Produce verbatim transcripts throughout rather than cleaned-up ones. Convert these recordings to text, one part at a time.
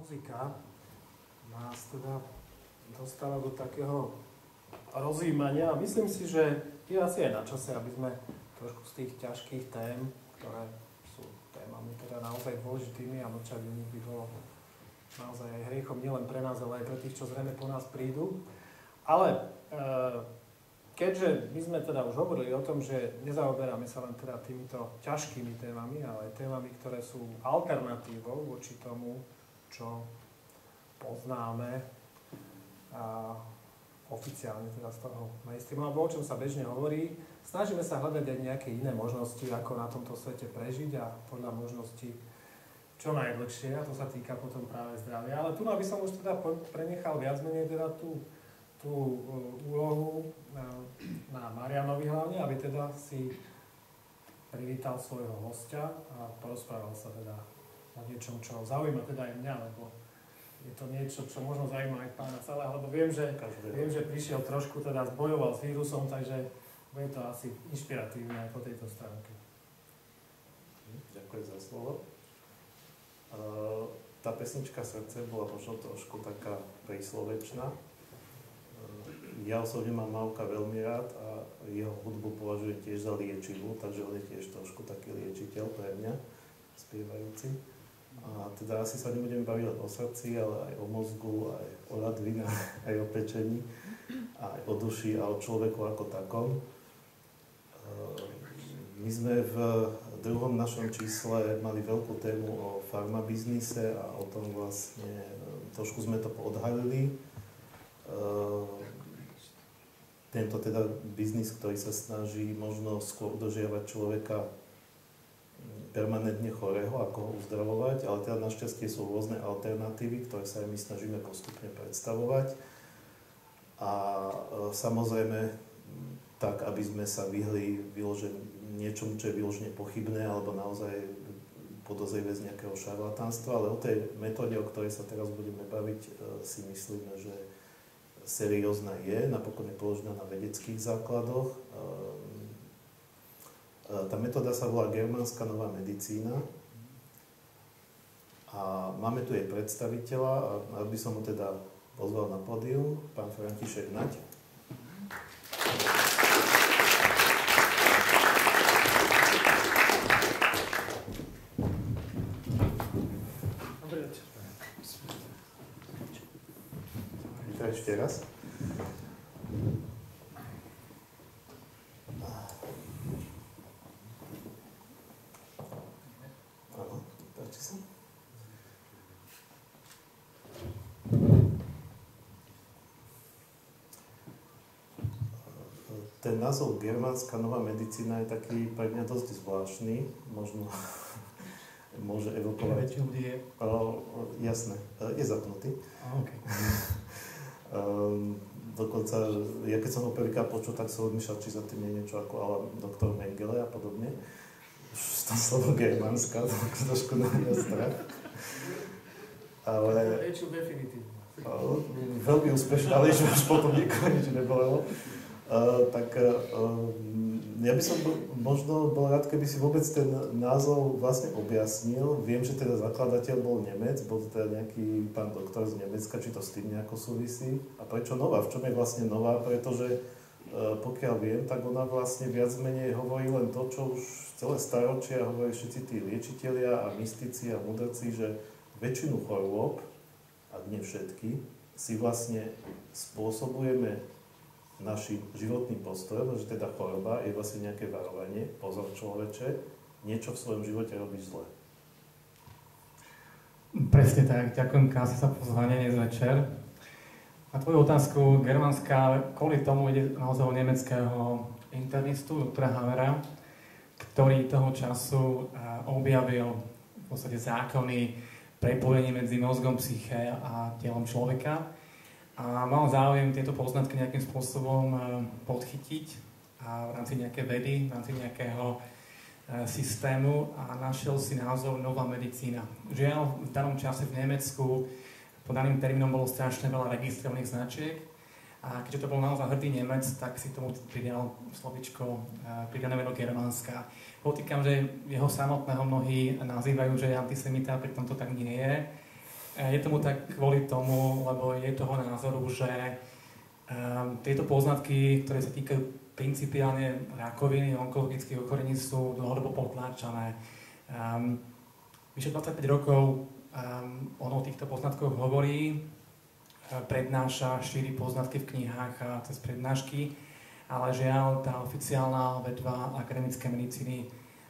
muzika nás teda dostáva do takého rozjímania a myslím si, že je asi aj na čase, aby sme trošku z tých ťažkých tém, ktoré sú témami teda naozaj dôležitými a mlčať o nich by bolo naozaj aj hriechom nielen pre nás, ale aj pre tých, čo zrejme po nás prídu. Ale e, keďže my sme teda už hovorili o tom, že nezaoberáme sa len teda týmito ťažkými témami, ale aj témami, ktoré sú alternatívou voči tomu, čo poznáme a oficiálne teda z toho mainstreamu, alebo o čom sa bežne hovorí. Snažíme sa hľadať aj nejaké iné možnosti, ako na tomto svete prežiť a podľa možností čo najdlhšie, a to sa týka potom práve zdravia. Ale tu by som už teda prenechal viac menej teda tú, tú úlohu na, na Marianovi hlavne, aby teda si privítal svojho hostia a porozprával sa teda o niečom, čo zaujíma teda aj mňa, lebo je to niečo, čo možno zaujíma aj pána celého, lebo viem, že, viem, že prišiel trošku, teda zbojoval s vírusom, takže bude to asi inšpiratívne aj po tejto stránke. Ďakujem za slovo. Uh, tá pesnička Srdce bola možno trošku taká príslovečná. Uh, ja osobne mám Mauka veľmi rád a jeho hudbu považujem tiež za liečivú, takže on je tiež trošku taký liečiteľ pre mňa, spievajúci. A teda asi sa nebudem baviť o srdci, ale aj o mozgu, aj o radvinách, aj o pečení, aj o duši a o človeku ako takom. My sme v druhom našom čísle mali veľkú tému o farmabiznise a o tom vlastne, trošku sme to odhalili. Tento teda biznis, ktorý sa snaží možno skôr udržiavať človeka permanentne chorého, ako ho uzdravovať, ale teda našťastie sú rôzne alternatívy, ktoré sa aj my snažíme postupne predstavovať. A e, samozrejme tak, aby sme sa vyhli vyložen, niečomu, čo je vyložene pochybné, alebo naozaj podozrivé z nejakého šarlatánstva, ale o tej metóde, o ktorej sa teraz budeme baviť, e, si myslíme, že seriózna je, napokon je položená na vedeckých základoch. E, Tá metóda sa volá Germánska nová medicína a máme tu jej predstaviteľa a aby som ho teda pozval na pódium, pán František Naď. Dobrý večer. Vítaj ešte raz. Ten názov Germánska nová medicína je taký pre mňa dosť zvláštny, možno môže evokovať. Je... O, jasné, je zapnutý. Oh, okay. um, dokonca, ja keď som ho prvýkrát počul, tak som odmýšľal, či za tým je niečo ako ale doktor Mengele a podobne. Už to slovo Germánska, to trošku navíja strach. Ale... Riečil definitívne. Veľmi úspešné, ale ešte už potom nikoho nič nebolelo. Uh, tak uh, ja by som bol, možno bol rád, keby si vôbec ten názov vlastne objasnil. Viem, že teda zakladateľ bol Nemec, bol to teda nejaký pán doktor z Nemecka, či to s tým nejako súvisí. A prečo nová? V čom je vlastne nová? Pretože uh, pokiaľ viem, tak ona vlastne viac menej hovorí len to, čo už celé staročia hovorí všetci tí liečitelia a mystici a mudrci, že väčšinu chorôb, ak nie všetky, si vlastne spôsobujeme našim životným postojom, že teda choroba je vlastne nejaké varovanie, pozor človeče, niečo v svojom živote robíš zle. Presne tak, ďakujem krásne za pozvanie dnes večer. Na tvoju otázku, Germánska, kvôli tomu ide naozaj o nemeckého internistu, doktora Hamera, ktorý toho času objavil v podstate zákony prepojenie medzi mozgom, psyché a telom človeka. A mal záujem tieto poznatky nejakým spôsobom podchytiť a v rámci nejakej vedy, v rámci nejakého systému a našiel si názov nová medicína. Žiaľ, v danom čase v Nemecku pod daným termínom bolo strašne veľa registrovaných značiek a keďže to bol naozaj hrdý Nemec, tak si tomu pridal slovičko pridané meno Germánska. Potýkam, že jeho samotného mnohí nazývajú, že je antisemita, pritom to tak nie je. Je tomu tak kvôli tomu, lebo je toho názoru, že um, tieto poznatky, ktoré sa týkajú principiálne rakoviny, onkologických ochorení, sú dlhodobo potláčané. Um, vyše dvadsaťpäť rokov um, on o týchto poznatkoch hovorí, prednáša, šíri poznatky v knihách a cez prednášky, ale žiaľ, tá oficiálna vedba akademické medicíny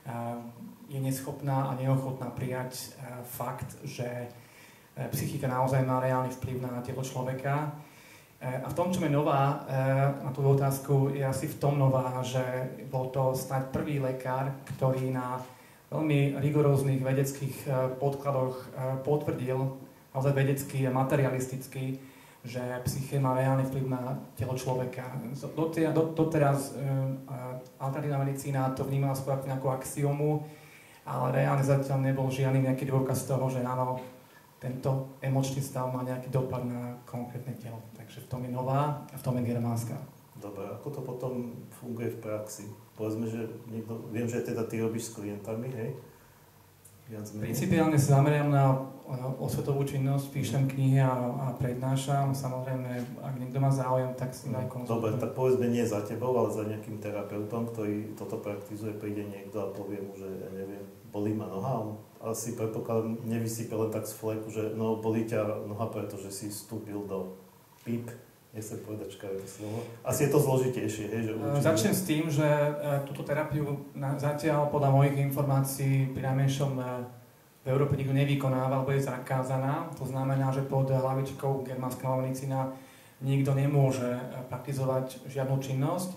je neschopná a neochotná prijať fakt, že psychika naozaj má reálny vplyv na telo človeka. A v tom, čo je nová, na tú otázku, je asi v tom nová, že bol to snáď prvý lekár, ktorý na veľmi rigoróznych vedeckých podkladoch potvrdil, naozaj vedecky a materialisticky, že psyché má reálny vplyv na telo človeka. Doteraz alternatívna medicína to vnímala skôr ako nejakú axiomu, ale reálne zatiaľ nebol žiadny nejaký dôkaz toho, že áno, tento emočný stav má nejaký dopad na konkrétne telo. Takže v tom je nová a v tom je germánska. Dobre, ako to potom funguje v praxi? Povedzme, že niekto, viem, že teda ty robíš s klientami, hej? Principiálne sa zameriam na osvetovú činnosť, píšem knihy a, a prednášam. Samozrejme, ak niekto má záujem, tak si aj konzultujem. Dobre, tak povedzme nie za tebou, ale za nejakým terapeutom, ktorý toto praktizuje, príde niekto a povie mu, že ja neviem, bolí ma noha. On asi predpokladám, nevysype len tak z fleku, že no, bolí ťa noha, pretože si vstúpil do píp. Nechcem povedať škaredé slovo. Asi je to zložitejšie, hej? Že určite... Začnem s tým, že túto terapiu na, zatiaľ podľa mojich informácií pri najmenšom v Európe nikto nevykonáva, alebo je zakázaná. To znamená, že pod hlavičkou germánska medicína nikto nemôže praktizovať žiadnu činnosť.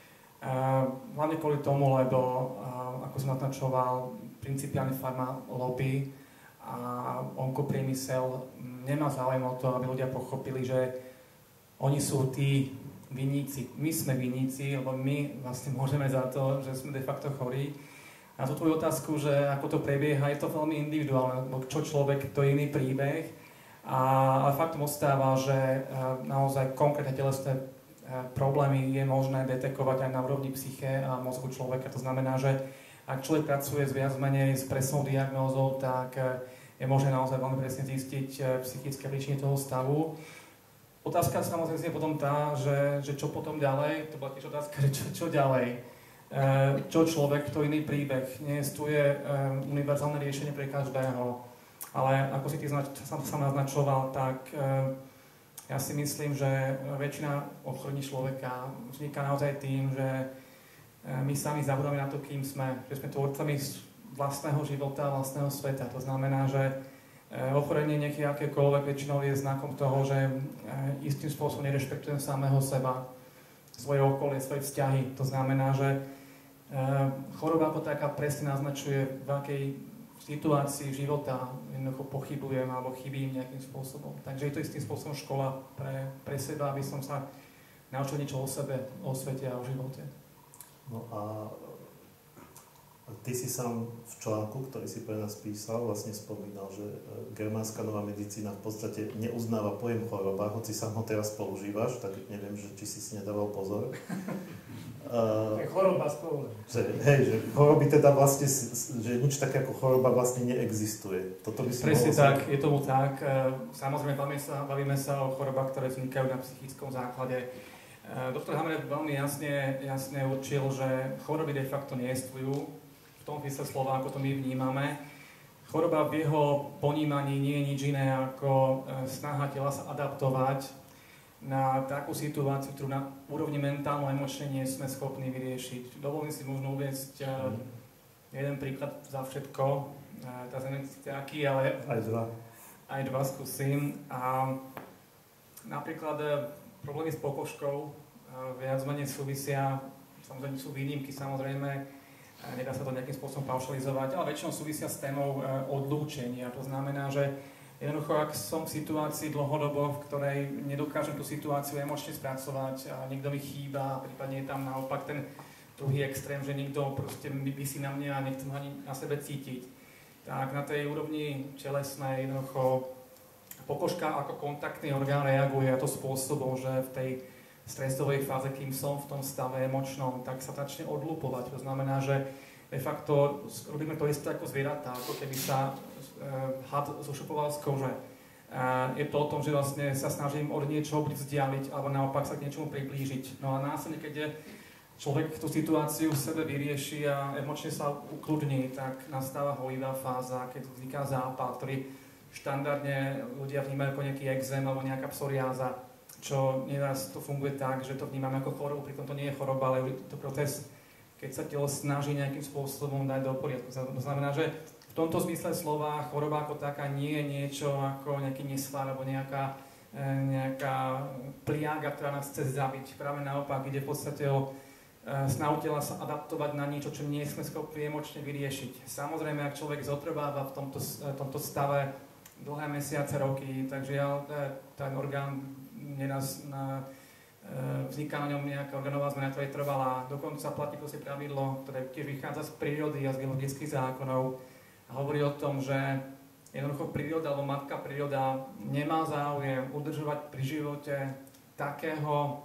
Hlavne kvôli tomu, lebo, ako som naznačoval, principiálne farma lobby a onkopriemysel nemá záujem o to, aby ľudia pochopili, že oni sú tí viníci. My sme viníci, lebo my vlastne môžeme za to, že sme de facto chorí. Na tú tvoju otázku, že ako to prebieha, je to veľmi individuálne, lebo čo človek, to je iný príbeh. A, ale faktom ostáva, že naozaj konkrétne telesné problémy je možné detekovať aj na úrovni psyché a mozgu človeka. To znamená, že ak človek pracuje s viac menej s presnou diagnózou, tak je možné naozaj veľmi presne zistiť psychické príčiny toho stavu. Otázka samozrejme je potom tá, že, že čo potom ďalej, to bola tiež otázka, že čo, čo ďalej. E, čo človek, to iný príbeh. Neexistuje e, univerzálne riešenie pre každého. Ale ako si ty znač, sam, sam naznačoval, tak e, ja si myslím, že väčšina ochorení človeka vzniká naozaj tým, že e, my sami zabudeme na to, kým sme. Že sme tvorcami vlastného života, vlastného sveta. To znamená, že ochorenie niekde akékoľvek väčšinou je znakom toho, že istým spôsobom nerešpektujem samého seba, svoje okolie, svoje vzťahy. To znamená, že choroba ako taká presne naznačuje, v akej situácii života jednoducho pochybujem alebo chybím nejakým spôsobom. Takže je to istým spôsobom škola pre, pre seba, aby som sa naučil niečo o sebe, o svete a o živote. No a ty si sám v článku, ktorý si pre nás písal, vlastne spomínal, že germánska nová medicína v podstate neuznáva pojem choroba, hoci sám ho teraz používaš, tak neviem, že či si si nedával pozor. Uh, choroba spolu. Že, hej, že choroby teda vlastne, že nič také ako choroba vlastne neexistuje. Toto by si Presne tak, sa... je tomu tak. Samozrejme, bavíme sa, bavíme sa o chorobách, ktoré vznikajú na psychickom základe. Doktor Hammer veľmi jasne, jasne určil, že choroby de facto neexistujú v tom zmysle slova, ako to my vnímame. Choroba v jeho ponímaní nie je nič iné ako snaha tela sa adaptovať na takú situáciu, ktorú na úrovni mentálno-emočne nie sme schopní vyriešiť. Dovolím si možno uviesť mm. jeden príklad za všetko. Teraz neviem síce aký, ale aj dva. Aj dva skúsim. A napríklad problémy s pokožkou viac menej súvisia, samozrejme sú výnimky, samozrejme, nedá sa to nejakým spôsobom paušalizovať, ale väčšinou súvisia s témou odlúčenia. To znamená, že jednoducho, ak som v situácii dlhodobo, v ktorej nedokážem tú situáciu emočne spracovať a niekto mi chýba, prípadne je tam naopak ten druhý extrém, že niekto proste visí na mňa a nechcem ani na sebe cítiť, tak na tej úrovni telesnej jednoducho pokožka ako kontaktný orgán reaguje a to spôsobom, že v tej stresovej fáze, kým som v tom stave emočnom, tak sa začne odlupovať. To znamená, že de facto robíme to isté ako zvieratá, ako keby sa e, had zošupoval z kože. E, A je to o tom, že vlastne sa snažím od niečoho buď vzdialiť, alebo naopak sa k niečomu priblížiť. No a následne, keď je človek tú situáciu v sebe vyrieši a emočne sa ukludní, tak nastáva horivá fáza, keď vzniká zápal, ktorý štandardne ľudia vnímajú ako nejaký exém alebo nejaká psoriáza, čo nieraz to funguje tak, že to vnímame ako chorobu, pritom to nie je choroba, ale je to proces, keď sa telo snaží nejakým spôsobom dať do poriadku. To znamená, že v tomto zmysle slova choroba ako taká nie je niečo ako nejaký nesvár alebo nejaká, nejaká pliaga, ktorá nás chce zabiť. Práve naopak ide v podstate o snahu tela sa adaptovať na niečo, čo nie sme schopní emočne vyriešiť. Samozrejme, ak človek zotrváva v tomto, tomto stave dlhé mesiace, roky, takže ja, ten orgán neraz na, vzniká na ňom nejaká organová zmena, ktorá je trvalá. Dokonca platí proste pravidlo, ktoré tiež vychádza z prírody a z biologických zákonov. A hovorí o tom, že jednoducho príroda alebo matka príroda nemá záujem udržovať pri živote takého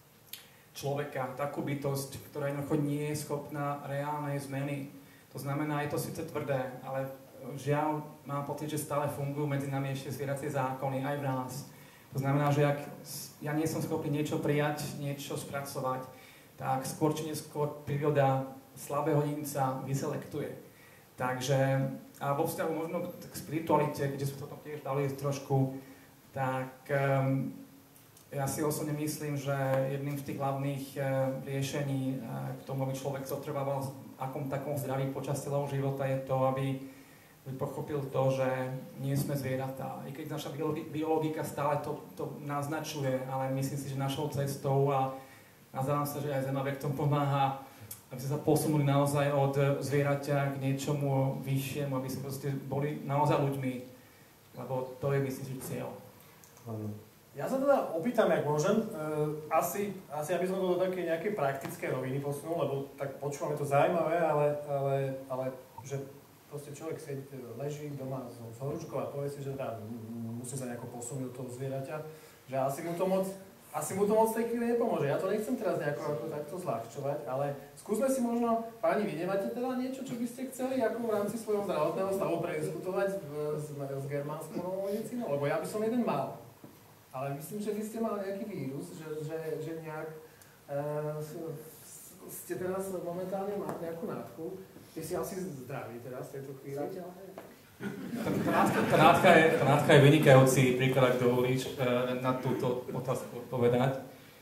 človeka, takú bytosť, ktorá jednoducho nie je schopná reálnej zmeny. To znamená, je to síce tvrdé, ale žiaľ mám pocit, že stále fungujú medzi nami ešte zvieracie zákony aj v nás. To znamená, že ak ja nie som schopný niečo prijať, niečo spracovať, tak skôr či neskôr príroda slabého jedinca vyselektuje. Takže, a vo vzťahu možno k spiritualite, kde sme to tam tiež dali trošku, tak um, ja si osobne myslím, že jedným z tých hlavných uh, riešení uh, k tomu, aby človek zotrvával v akom takom zdraví počas celého života, je to, aby, aby pochopil to, že nie sme zvieratá. I keď naša biologi- biologika stále to, to naznačuje, ale myslím si, že našou cestou a nazdávam sa, že aj Zemavek tomu pomáha, aby sme sa posunuli naozaj od zvieraťa k niečomu vyššiemu, aby sme proste boli naozaj ľuďmi, lebo to je, myslím, že cieľ. Ja sa teda opýtam, jak môžem, asi, asi aby som to do takej nejakej praktickej roviny posunul, lebo tak počúvame to zaujímavé, ale, ale, ale že proste človek sedí, leží doma s horúčkou a povie si, že teda musí sa nejako posunúť do toho zvieraťa, že asi mu to moc Asi mu to moc tej chvíli nepomôže. Ja to nechcem teraz nejako ako takto zľahčovať, ale skúsme si možno, páni, vy nemáte teda niečo, čo by ste chceli ako v rámci svojho zdravotného stavu prediskutovať s, s germánskou novou medicínou? Lebo ja by som jeden mal. Ale myslím, že vy ste mali nejaký vírus, že, že, že nejak e, ste teraz momentálne máte nejakú nádchu. Ty si asi zdravý teraz v tejto chvíli. Tá nádcha je, tá nádcha je vynikajúci príklad, ak dovolíš, na túto otázku odpovedať.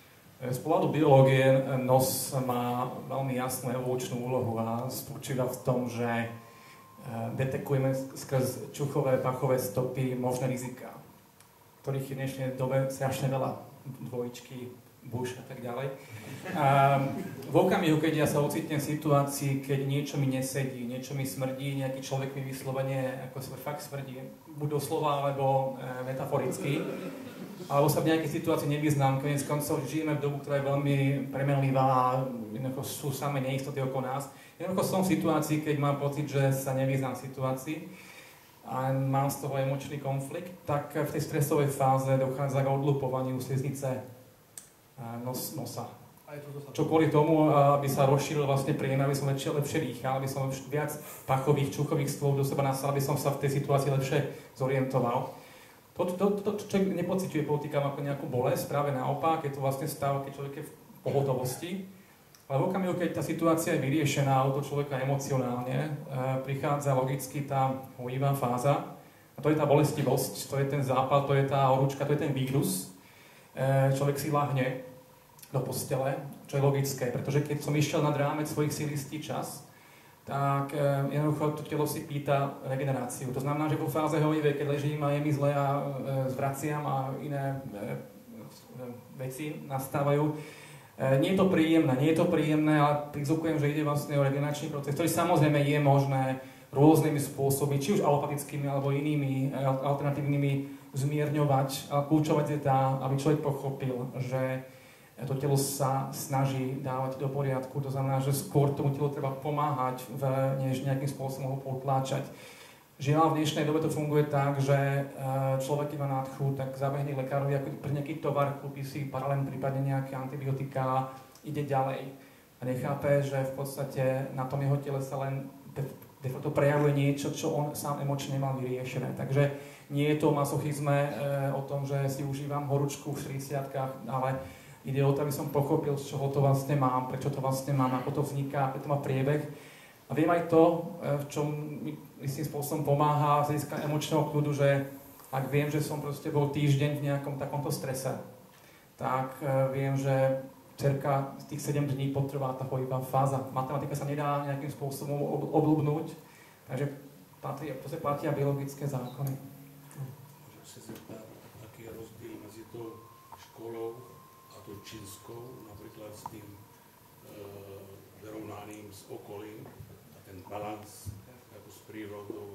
Z pohľadu biológie nos má veľmi jasnú evolučnú úlohu a spočíva v tom, že detekujeme skrz čuchové, pachové stopy možné rizika, ktorých je v dnešnej dobe strašne veľa, dvojičky, buš a tak ďalej. A v okamihu, keď ja sa ocitnem v situácii, keď niečo mi nesedí, niečo mi smrdí, nejaký človek mi vyslovene ako sa fakt smrdí, buď doslova alebo e, metaforicky, alebo sa v nejakej situácii nevyznám, konec koncov žijeme v dobu, ktorá je veľmi premenlivá a sú samé neistoty okolo nás. Jednoducho som v situácii, keď mám pocit, že sa nevyznám v situácii a mám z toho emočný konflikt, tak v tej stresovej fáze dochádza k odlupovaniu sliznice nos, nosa. Čo kvôli tomu, aby sa rozšíril vlastne príjem, aby som lepšie, lepšie dýchal, aby som viac pachových, čuchových stôl do seba nasal, aby som sa v tej situácii lepšie zorientoval. To, to, to, to čo človek nepociťuje, potýkam ako nejakú bolesť, práve naopak, je to vlastne stav, keď človek je v pohotovosti. Ale v okamihu, keď tá situácia je vyriešená u toho človeka emocionálne, prichádza logicky tá horivá fáza. A to je tá bolestivosť, to je ten zápal, to je tá horúčka, to je ten vírus. Človek si ľahne do postele, čo je logické, pretože keď som išiel nad rámec svojich síl istý čas, tak e, jednoducho to telo si pýta regeneráciu. To znamená, že vo fáze horivej, keď ležím a je mi zle a e, zvraciam a iné e, e, veci nastávajú, e, nie je to príjemné, nie je to príjemné, ale prizvukujem, že ide vlastne o regeneračný proces, ktorý samozrejme je možné rôznymi spôsobmi, či už alopatickými alebo inými alternatívnymi zmierňovať, ale kľúčová je tá, aby človek pochopil, že to telo sa snaží dávať do poriadku, to znamená, že skôr tomu telu treba pomáhať, v, než nejakým spôsobom ho potláčať. Žiaľ, v dnešnej dobe to funguje tak, že človek, keď má nádchu, tak zabehne lekárovi ako pre nejaký tovar, kúpi si paralén, prípadne nejaké antibiotika, ide ďalej. A nechápe, že v podstate na tom jeho tele sa len de facto prejavuje niečo, čo on sám emočne nemal vyriešené. Takže nie je to o masochizme, e, o tom, že si užívam horúčku v štyridsiatkach, ale ide o to, aby som pochopil, z čoho to vlastne mám, prečo to vlastne mám, ako to vzniká, ako to má priebeh. A viem aj to, v čom mi istým spôsobom pomáha z hľadiska emočného kľudu, že ak viem, že som proste bol týždeň v nejakom takomto strese, tak e, viem, že cerka z tých sedem dní potrvá tá hojivá fáza. Matematika sa nedá nejakým spôsobom ob- obľúbnuť, takže patrí, to platia biologické zákony. Môžem sa zeptať, aký je rozdiel medzi tou školou a tou čínskou, napríklad s tým e, vyrovnaním s okolím a ten balans ako s prírodou.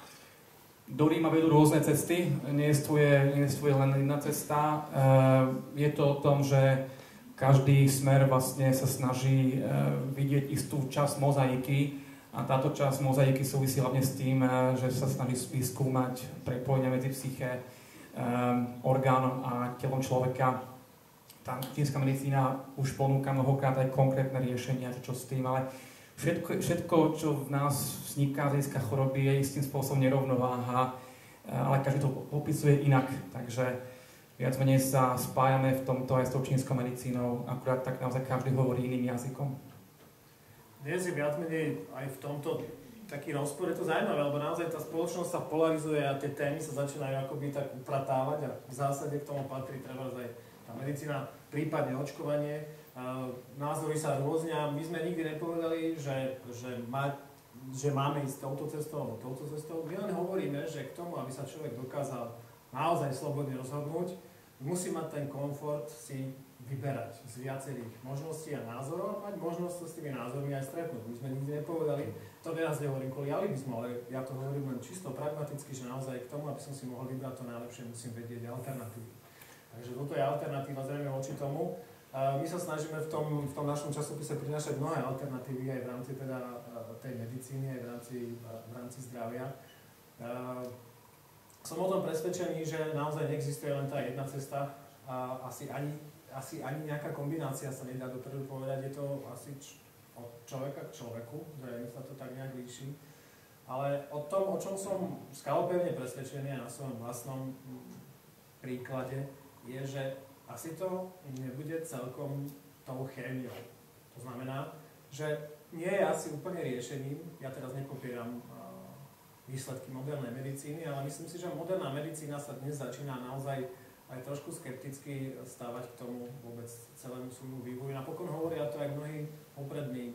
Do Ríma vedú rôzne cesty, nie je len jedna cesta. Je to o tom, že každý smer vlastne sa snaží vidieť istú časť mozaiky a táto časť mozaiky súvisí hlavne s tým, že sa snaží vyskúmať prepojenia medzi psyché, orgánom a telom človeka. Tá čínska medicína už ponúka mnohokrát aj konkrétne riešenia, čo s tým, ale Všetko, všetko, čo v nás vzniká z hľadiska choroby, je istým spôsobom nerovnováha, ale každý to opisuje inak. Takže viac menej sa spájame v tomto aj s tou čínskou medicínou, akurát tak naozaj každý hovorí iným jazykom. Dnes je viac menej aj v tomto taký rozpor, je to zaujímavé, lebo naozaj tá spoločnosť sa polarizuje a tie témy sa začínajú akoby tak upratávať a v zásade k tomu patrí treba aj tá medicína, prípadne očkovanie. Uh, názory sa rôznia. My sme nikdy nepovedali, že, že, má, že máme ísť touto cestou alebo touto cestou. My len hovoríme, že k tomu, aby sa človek dokázal naozaj slobodne rozhodnúť, musí mať ten komfort si vyberať z viacerých možností a názorov a mať možnosť sa s tými názormi aj stretnúť. My sme nikdy nepovedali, to teraz nehovorím kvôli alibizmu, ale ja to hovorím len čisto pragmaticky, že naozaj k tomu, aby som si mohol vybrať to najlepšie, musím vedieť alternatívy. Takže toto je alternatíva zrejme voči tomu. My sa snažíme v tom, v tom našom časopise prinášať mnohé alternatívy aj v rámci teda tej medicíny, aj v rámci, v rámci zdravia. Som o tom presvedčený, že naozaj neexistuje len tá jedna cesta a asi ani, asi ani nejaká kombinácia sa nedá dopredu povedať. Je to asi č- od človeka k človeku, zrejme sa to tak nejak líši. Ale o tom, o čom som skalopevne presvedčený a na svojom vlastnom príklade, je, že asi to nebude celkom tou chémiou. To znamená, že nie je asi úplne riešením, ja teraz nepopieram výsledky modernej medicíny, ale myslím si, že moderná medicína sa dnes začína naozaj aj trošku skepticky stávať k tomu vôbec celému svojmu vývoju. Napokon hovoria to aj mnohí poprední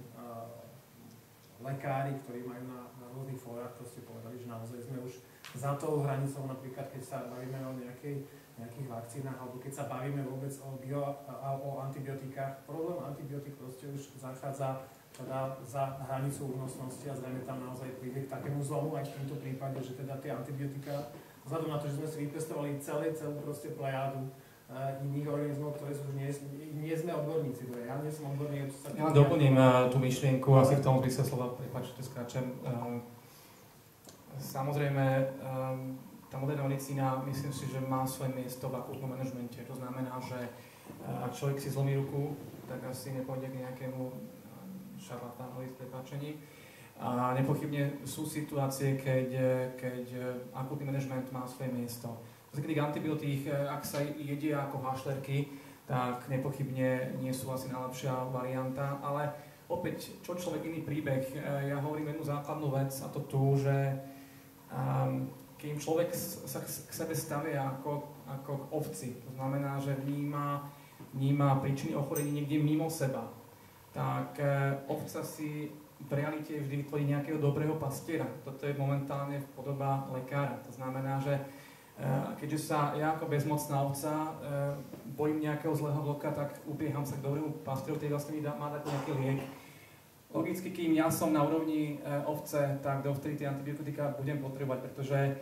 lekári, ktorí majú na, na rôznych fórach, proste povedali, že naozaj sme už za tou hranicou, napríklad keď sa bavíme o nejakej, nejakých vakcínach, alebo keď sa bavíme vôbec o, bio, a, o antibiotikách. Problém antibiotik proste už zachádza teda za hranicu únosnosti a zrejme tam naozaj príde k takému zlomu aj v tomto prípade, že teda tie antibiotika, vzhľadom na to, že sme si vypestovali celé, celú proste plejádu uh, iných organizmov, ktoré sú už nie, nie sme odborníci. Ja nie som odborník, čo sa... Ja doplním uh, tú myšlienku, asi v tom zmysle slova, prepáčte, skáčem. Um, samozrejme, um, tá moderná medicína, myslím si, že má svoje miesto v akútnom manažmente. To znamená, že uh, ak človek si zlomí ruku, tak asi nepôjde k nejakému šarlatánovi s prepáčením. A nepochybne sú situácie, keď, keď akútny manažment má svoje miesto. V tých antibiotík, ak sa jedia ako hašlerky, tak nepochybne nie sú asi najlepšia varianta, ale opäť, čo človek iný príbeh, ja hovorím jednu základnú vec, a to tu, že um, keď človek sa k sebe stavia ako, ako k ovci, to znamená, že vníma, vníma príčiny ochorení niekde mimo seba, tak e, ovca si v realite vždy vytvorí nejakého dobrého pastiera. Toto je momentálne podoba lekára. To znamená, že e, keďže sa ja ako bezmocná ovca e, bojím nejakého zlého vlka, tak ubieham sa k dobrému pastierovi, ktorý vlastne mi dá, má dať nejaký liek. Logicky, kým ja som na úrovni e, ovce, tak dovtedy tie antibiotika budem potrebovať, pretože e,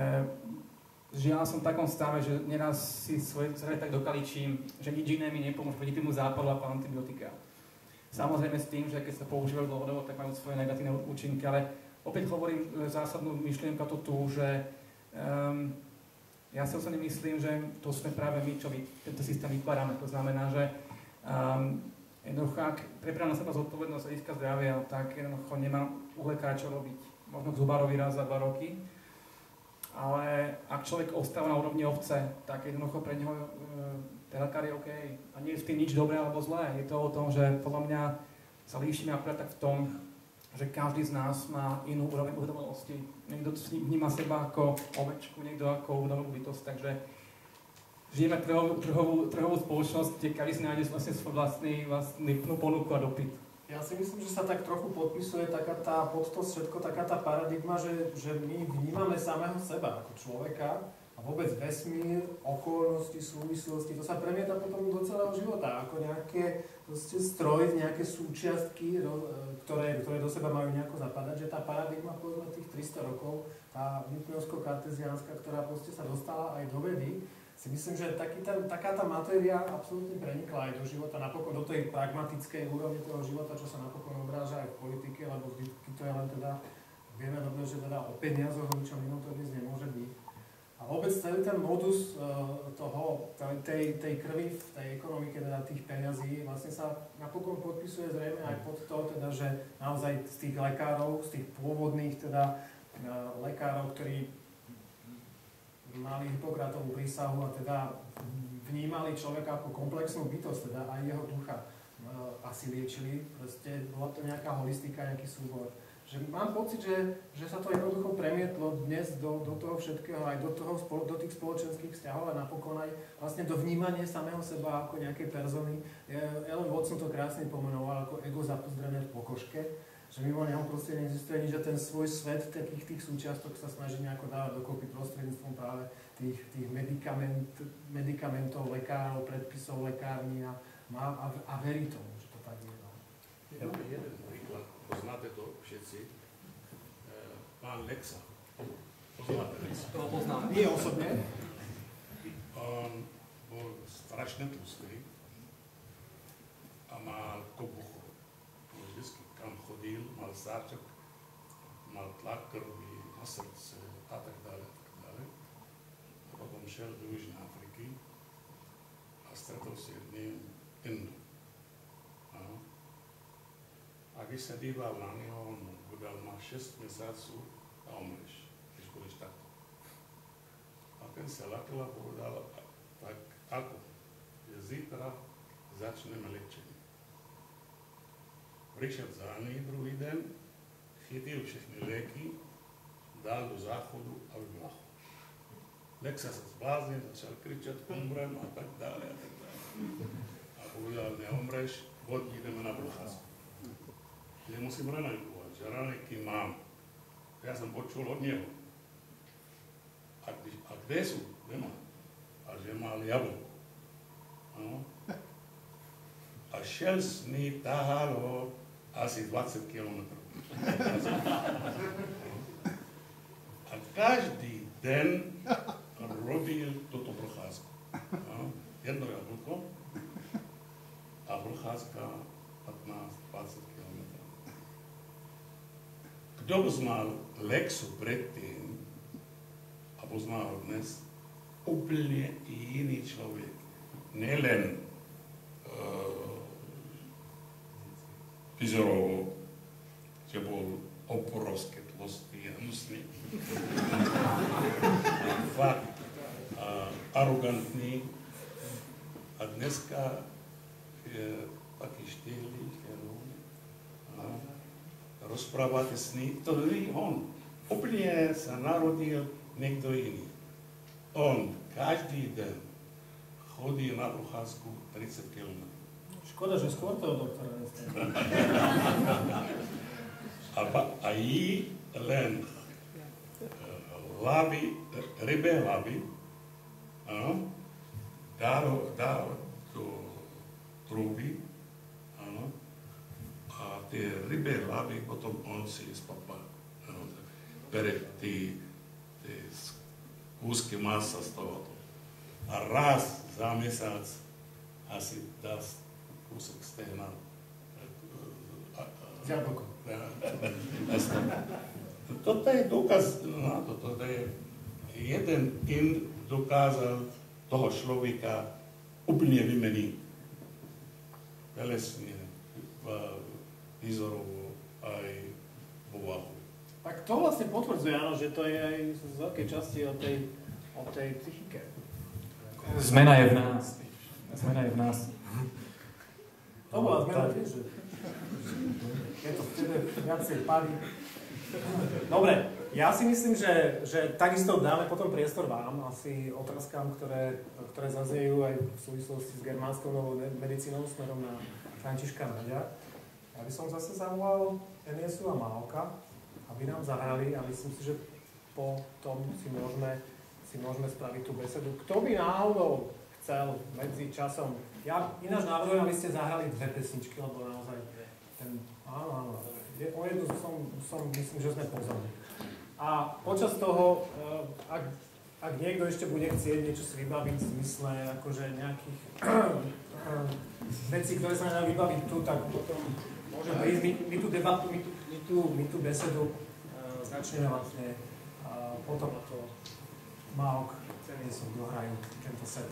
žiaľ som v takom stave, že neraz si svoje zrejme tak dokaličím, že nič iné mi nepomôže proti týmu zápalu ako antibiotika. Samozrejme s tým, že keď sa používajú dlhodobo, tak majú svoje negatívne účinky, ale opäť hovorím zásadnú myšlienku to tu, že um, ja si osobne myslím, že to sme práve my, čo vy, tento systém vytvárame. To znamená, že um, jednoducho, ak preberám na seba zodpovednosť hľadiska zdravia, tak jednoducho nemám u lekára čo robiť. možno k zubárovi raz za dva roky. Ale ak človek ostáva na úrovni ovce, tak jednoducho pre neho e, ten lekár je OK. A nie je v tým nič dobré alebo zlé. Je to o tom, že podľa mňa sa líšime akurát tak v tom, že každý z nás má inú úroveň uvedomelosti. Niekto vníma seba ako ovečku, niekto ako uvedomelú bytosť, takže žijeme trhovú, trhovú, trhovú spoločnosť, kde každý si nájde vlastne svoj vlastný, vlastný ponuku a dopyt. Ja si myslím, že sa tak trochu podpisuje taká tá, pod to všetko, taká tá paradigma, že, že my vnímame samého seba ako človeka a vôbec vesmír, okolnosti, súvislosti, to sa premieta potom do celého života, ako nejaké proste stroj, nejaké súčiastky, ktoré, ktoré do seba majú nejako zapadať, že tá paradigma povedzme tých tristo rokov, tá newtonovsko-karteziánska, ktorá proste sa dostala aj do vedy, si myslím, že taký ten, taká tá matéria absolútne prenikla aj do života, napokon do tej pragmatickej úrovne toho života, čo sa napokon obráža aj v politike, lebo vždy to je len teda, vieme dobre, že teda o peniazoch, o ničom inom to dnes nemôže byť. A vôbec celý ten modus uh, toho, tej, tej krvi v tej ekonomike, teda tých peňazí, vlastne sa napokon podpisuje zrejme aj pod to, teda, že naozaj z tých lekárov, z tých pôvodných teda uh, lekárov, ktorí mali Hipokratovú prísahu a teda vnímali človeka ako komplexnú bytosť, teda aj jeho ducha uh, asi liečili, proste bola to nejaká holistika, nejaký súbor. Že mám pocit, že, že sa to jednoducho premietlo dnes do, do toho všetkého, aj do, toho, do tých spoločenských vzťahov a napokon aj vlastne do vnímania samého seba ako nejakej persony. Ellen Watson to krásne pomenoval ako ego zapozdrené v pokožke, že mimo neho proste neexistuje nič, že ten svoj svet takých tých súčiastok sa snaží nejako dávať dokopy prostredníctvom práve tých, tých medikament, medikamentov, lekárov, predpisov, lekární a, a, a verí tomu, že to tak je. No. Jeden príklad, poznáte to všetci, pán Lexa. Poznáte Lexa? To poznám. Nie osobne. On bol strašne tlustý a mal kobuchu. Vždycky kam chodil, mal záčok, mal tlak krvi na srdce a tak dále, a tak dále. A potom šel do Južnej Afriky a stretol si jedným Indom. A když sa díval na neho, on mu povedal, máš šesť mesiacov a umreš, když budeš takto. A ten sa lakil a povedal, tak ako? Že zítra začneme liečenie. Prišiel za ním druhý den, chytil všechny lieky, dal do záchodu a vyblachol. Lexa sa zbláznil, začal kričať, umrem a tak dále a tak dále. A povedal, neumreš, poď ideme na Procházku. Ja musím raňajkovať, že raňajky mám. Ja som počul od neho. A, a kde sú? Nemá. A že mal jablko. Ano. A šel s ní, tahal ho asi dvadsať kilometrov. A každý den robil túto procházku. Ano. Jedno jablko a procházka pätnásť dvadsať kilometrov. Kto poznal Lexu predtým a poznal ho dnes, úplne iný človek. Nelen uh, vyzeroval, že bol obrovské tlostý a hnusný. Fakt uh, arogantný. A dneska je taký štýlý, štýlý. Rozprávate s ním, to nie on. Úplne sa narodil niekto iný. On každý deň chodí na prochádzku tridsať kilometrov. Škoda, že skôr toho doktora nestane. A, a jí len hlavy, rybé hlavy, áno, dá, dá do trúby, áno, a tie rybé hlavy potom on si spapá. Bere tie, tie kúsky masa z toho. A raz za mesiac asi dá kúsok stehna. Jablko. Toto je dôkaz, no, toto je jeden in dokázal toho človeka úplne vymeniť. Telesne, výzorovo aj povahu. Tak to vlastne potvrdzuje, áno, že to je aj z veľkej časti o tej, o tej psychike. Zmena je v nás. Zmena je v nás. To bola zmena tiež, že je to v tebe viacej palí. Dobre, ja si myslím, že, že takisto dáme potom priestor vám, asi otázkam, ktoré, ktoré zaznejú aj v súvislosti s germánskou novou medicínou smerom na Františka Naďa. Ja by som zase zavolal Eniesu a Málka, aby nám zahrali a myslím si, že po tom si môžeme, si môžeme spraviť tú besedu. Kto by náhodou chcel medzi časom, ja ináč navrhujem, aby ste zahrali dve pesničky, lebo naozaj ten, áno, áno, o jednu som, som myslím, že sme pozorní. A počas toho, ak, ak niekto ešte bude chcieť niečo si vybaviť v zmysle akože nejakých vecí, ktoré sa nedá vybaviť tu, tak potom môže prísť. My, my tú debatu, my, my, tú, my tú besedu uh, začneme vlastne uh, potom, ako Málok, ceny som dohrajú tento set.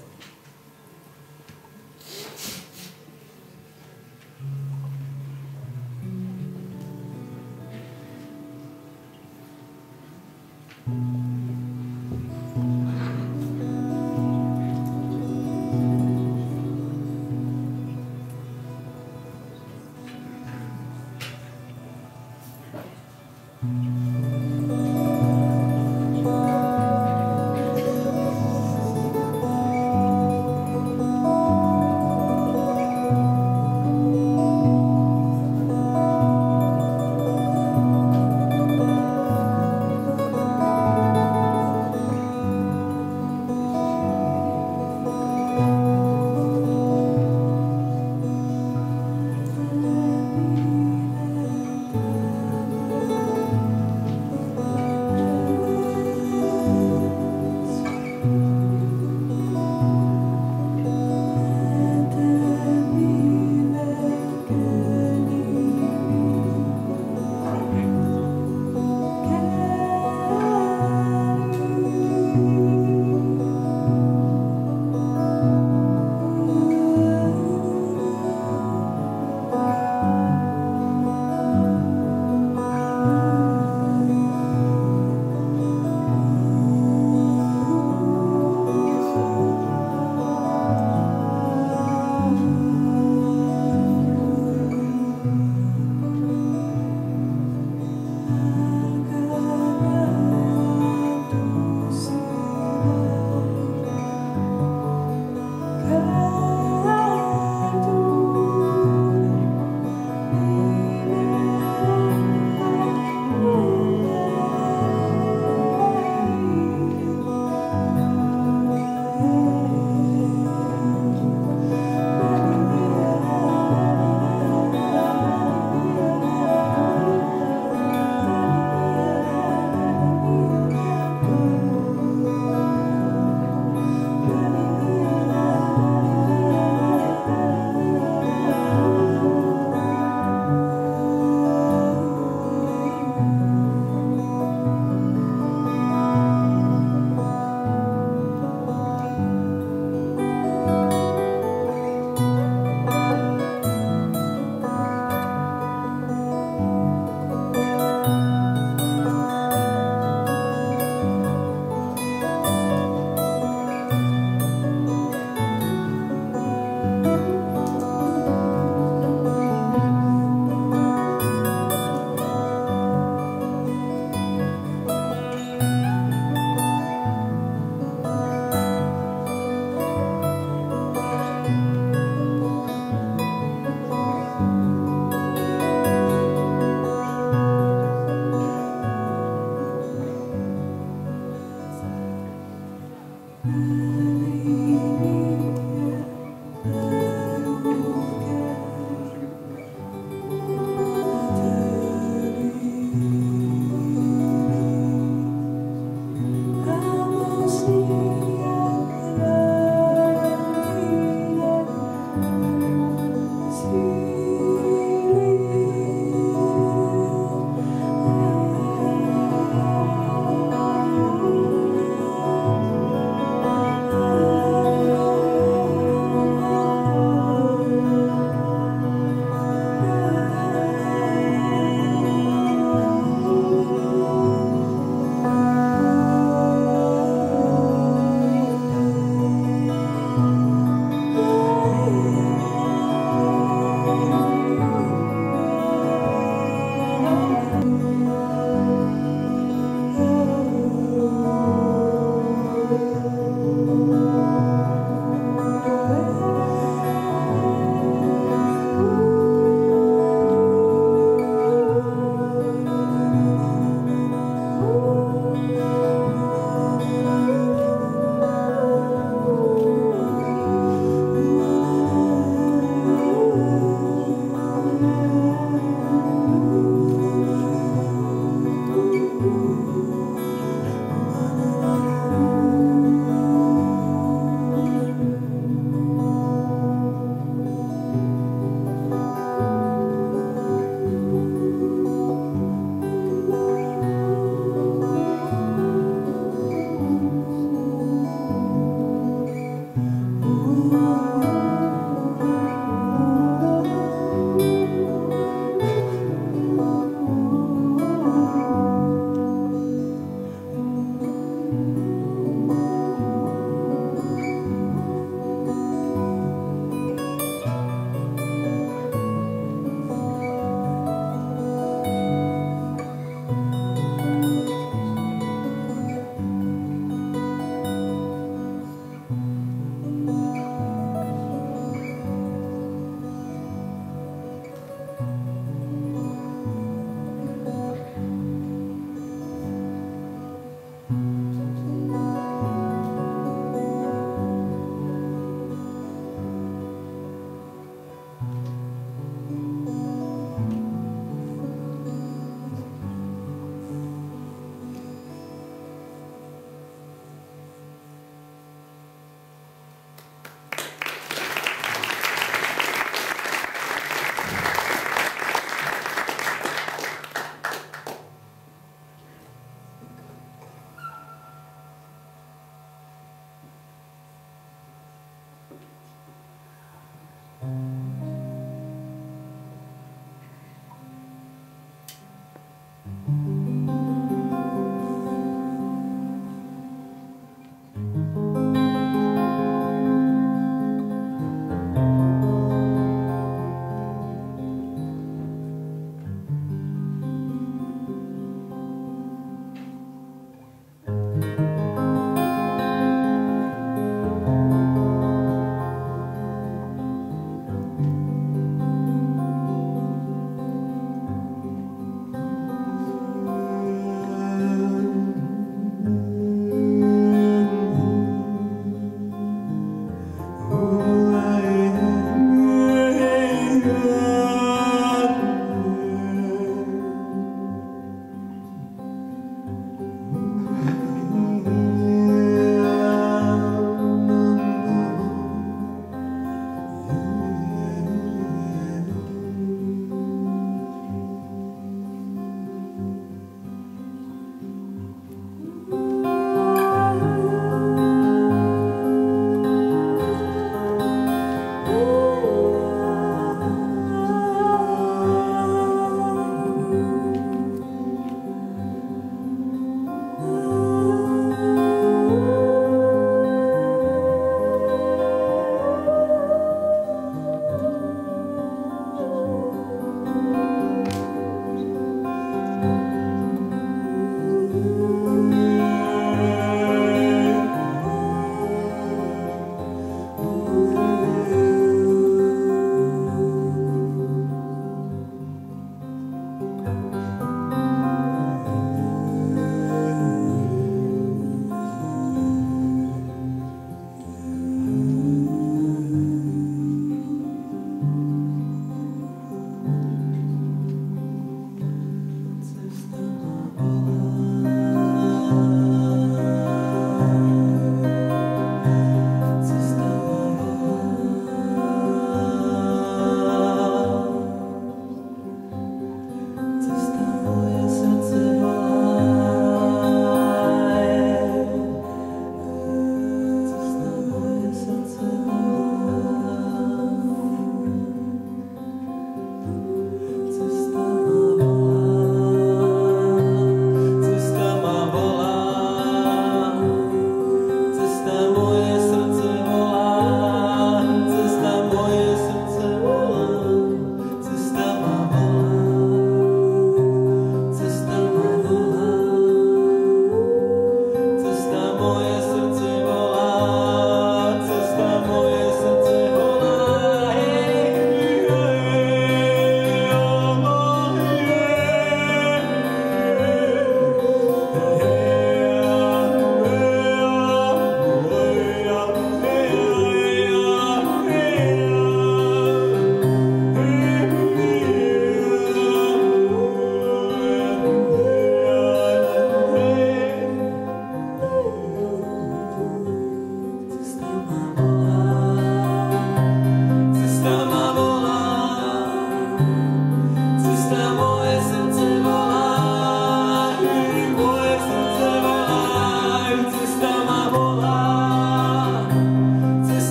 Ďakujem.